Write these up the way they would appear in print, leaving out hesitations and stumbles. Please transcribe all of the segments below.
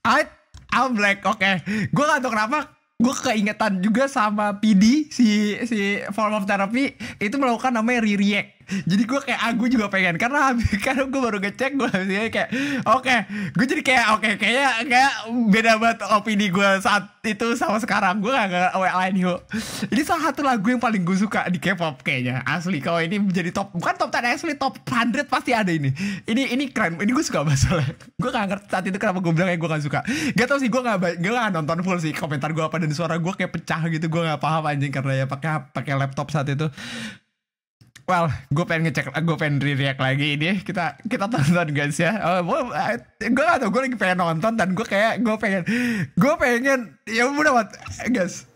I, I'm like oke. Gue gak tau kenapa gue keingetan juga sama PD si form of therapy itu melakukan namanya re-react. Jadi gue kayak gue juga pengen karena gue baru ngecek gue kayak oke, gue jadi kayak kayak beda banget opini gue saat itu sama sekarang. Gue gak lain yo. Ini salah satu lagu yang paling gue suka di K-pop kayaknya asli. Kalau ini menjadi top, bukan top 10 asli, top 100 pasti ada ini. Ini keren. Ini gue suka masalah. Gue gak ngerti saat itu kenapa gue bilang kayak gue gak suka. Gak tau sih, gue gak nonton full sih komentar gue apa, dan suara gue kayak pecah gitu. Gue gak paham anjing karena ya pakai laptop saat itu. Well, gue pengen ngecek, gue pengen re-react lagi ini. Kita tonton guys ya. Gue gak tau, gue lagi pengen nonton dan gue pengen ya udah buat guys.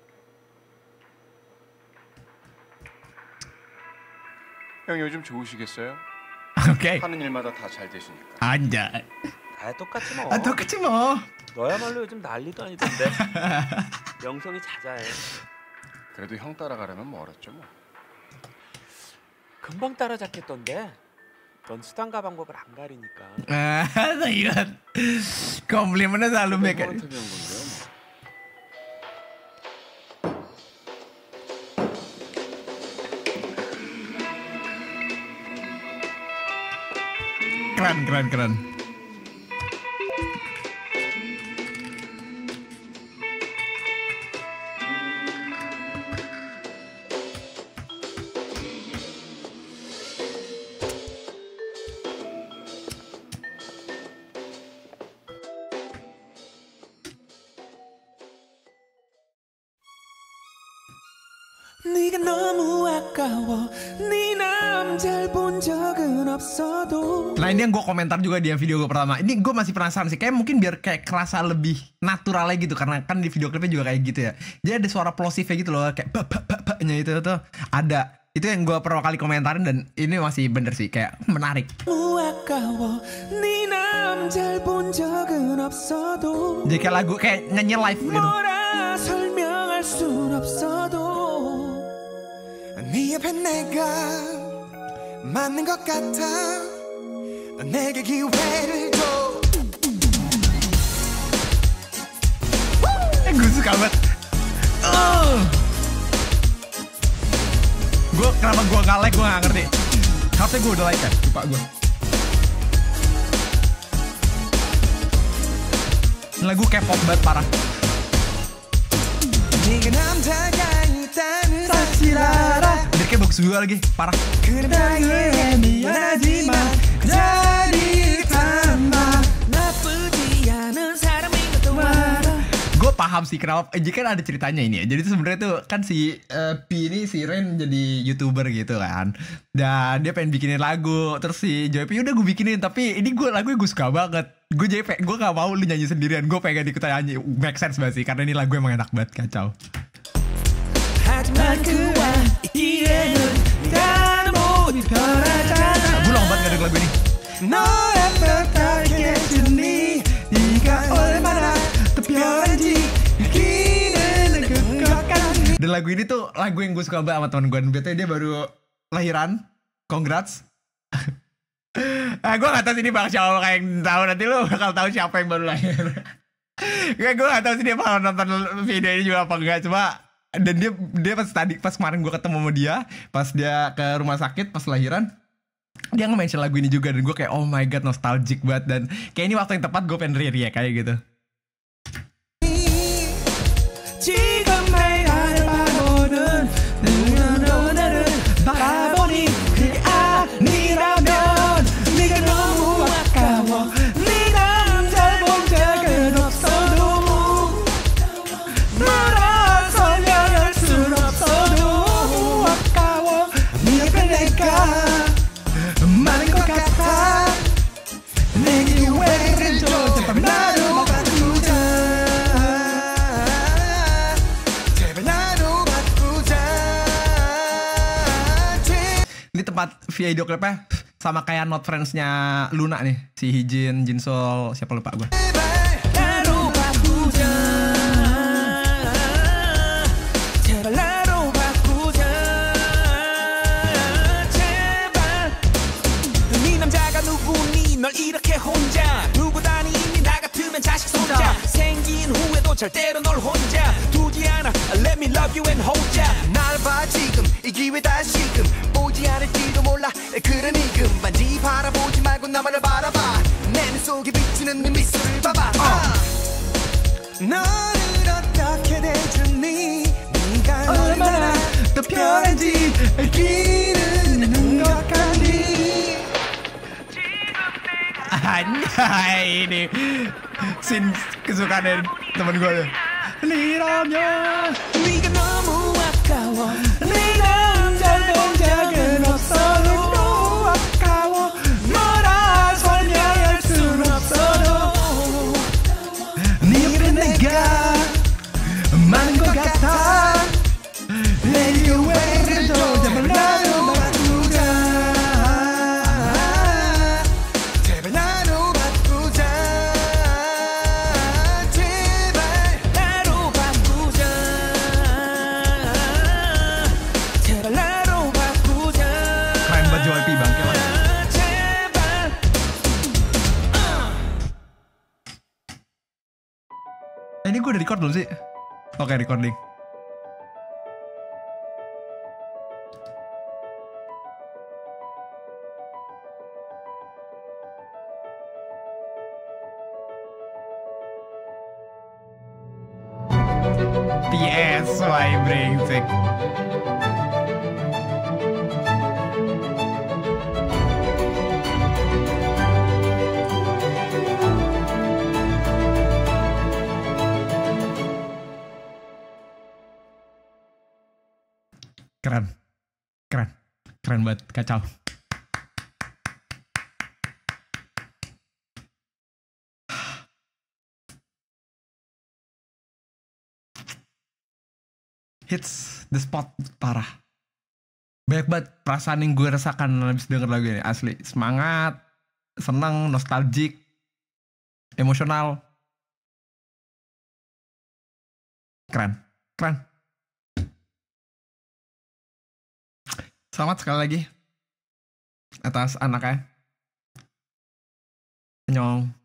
형 요즘 좋으시겠어요? 오케이. 하는 일마다 다 잘 되시니까. 안자. 다 똑같지 뭐. 똑같지 뭐. 너야말로 요즘 난리도 아니던데. 명성이 자자해. 그래도 형 따라가려면 멀었죠 뭐. 금방 따라잡겠던데. 넌 수단과 방법을 안 가리니까. 이런 komplimennya selalu baik. Keren. 네가 너무 아까워 네 남자를 본 적은 없어도. Nah ini yang gue komentar juga di video gue pertama. Ini gue masih penasaran sih, kayak mungkin biar kayak kerasa lebih natural gitu, karena kan di video klipnya juga kayak gitu ya. Jadi ada suara plosifnya gitu loh, kayak bap-bap-bapnya itu tuh ada. Itu yang gue pertama kali komentarin dan ini masih bener sih, kayak menarik. Jadi kayak lagu kayak nyanyi live gitu. 네 옆에 내가 맞는 것 같아 내게 기회를 줘. gue suka banget. Gue kenapa gue gak like, gue gak ngerti. Harusnya gue udah like kan, lupa gue. Lagu K-pop banget parah. 네가 남자가 있다는 사실 알아. Liriknya bagus juga lagi, parah. 그래 나에게 미안하지만 그 자리를 탐마 나쁘지 않은 사람인 것도 알아. Gue paham sih kenapa. Jadi kan ada ceritanya ini ya. Jadi tuh sebenarnya tuh kan si P ini, si Ren jadi YouTuber gitu kan. Dan dia pengen bikinin lagu. Terus si Joy P udah gue bikinin, tapi ini lagunya gue suka banget. Gue gak mau lu nyanyi sendirian. Gue pengen ikutan nyanyi. Make sense banget sih, karena ini lagu emang enak banget, kacau. Gue lama banget gak denger lagu ini. Dan lagu ini tuh lagu yang gue suka banget sama temen gue. BTW dia baru lahiran. Congrats. Gue gak tau sih ini bakal siapa kayak yang tahu. Nanti lu bakal tahu siapa yang baru lahir. Gue gak tau sih dia bakal nonton video ini juga apa enggak. Cuma dan dia pas kemarin gue ketemu sama dia, pas dia ke rumah sakit pas lahiran, dia nge-mention lagu ini juga. Dan gue kayak oh my god, nostalgic banget. Dan kayak ini waktu yang tepat gue pengen re-react kayak gitu. Ini tempat video klipnya sama kayak Not Friends-nya Luna nih. Si Hijin, Jinsol, siapa lupa gue. 널 이렇게 혼자 두고 다니니 나 같으면 자식 손 절대로 널 혼자 두지 않아 Let me love you and hold ya 날 봐 지금 이 기회 다시금 오지 않을지도 몰라 그런 이금 반지 바라보지 말고 나만을 바라봐 내 눈 속에 비치는 네 미소를 봐봐 너를 어떻게 대주니 네가 얼마나 더 편한지 알기는 것 같니 Anjay ini scene kesukaan temen gue tuh. Liramnya 네가 너무 아까워 네 남자 동작은 없어도 너무 아까워 뭐라 설명할 순 없어도 네 옆에 내가 많은 것 같아 내게 왜를 또 제발 나로 바꾸자 제발 나로 바꾸자 제발 나로 바꾸자 제발 나로 바꾸자 Keren banget JYP bangke lah. 제발 Ini gue udah record belum sih? Oke, recording. PSY brengsek. Keren. Keren. Keren banget, kacau. Hits the spot parah. Banyak banget perasaan yang gue rasakan habis denger lagu ini. Asli, semangat, seneng, nostalgic, emosional. Keren, keren. Selamat sekali lagi atas anaknya. Annyeong.